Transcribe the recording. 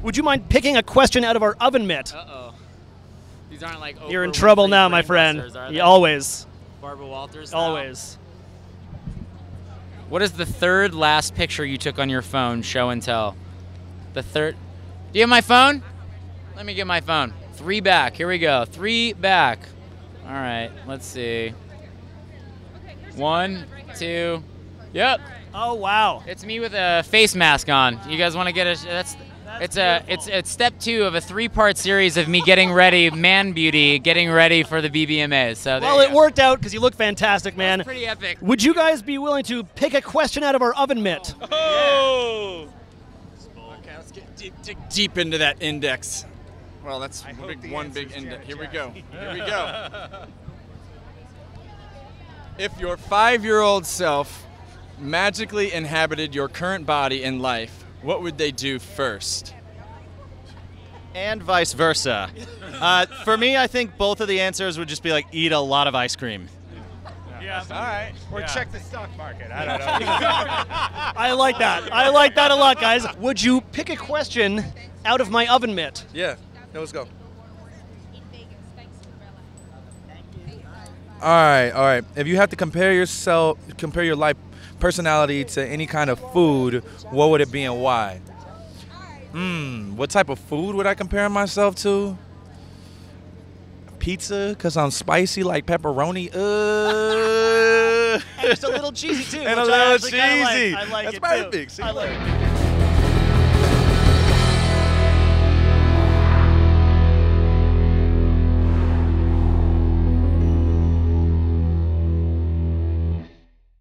Would you mind picking a question out of our oven mitt? Uh-oh. These aren't like You're in Oprah trouble Winfrey now, my brain friend. busters, are they? Yeah, always. Barbara Walters style? Always. What is the third last picture you took on your phone? Show and tell. The third. Do you have my phone? Let me get my phone. 3 back. Here we go. 3 back. All right. Let's see. 1, 2. Yep. Oh wow. It's me with a face mask on. You guys want to get a? It's step 2 of a 3-part series of me getting ready, man beauty, getting ready for the BBMAs. So Well, it worked out because you look fantastic, man. That's pretty epic. Would you guys be willing to pick a question out of our oven mitt? Oh! Okay, let's dig deep into that index. Well, that's one big index. Here we go. Here we go. If your 5-year-old self magically inhabited your current body in life, what would they do first? And vice versa. For me, I think both of the answers would just be like eat a lot of ice cream. Yeah. All right. Or check the stock market. I don't know. I like that. I like that a lot, guys. Would you pick a question out of my oven mitt? Yeah. Let's go. All right. If you have to compare your life personality to any kind of food, what would it be and why? What type of food would I compare myself to? Pizza, because I'm spicy like pepperoni. And just a little cheesy too. And which a I little actually kinda cheesy. Like. I like That's it perfect. too. See? I like it.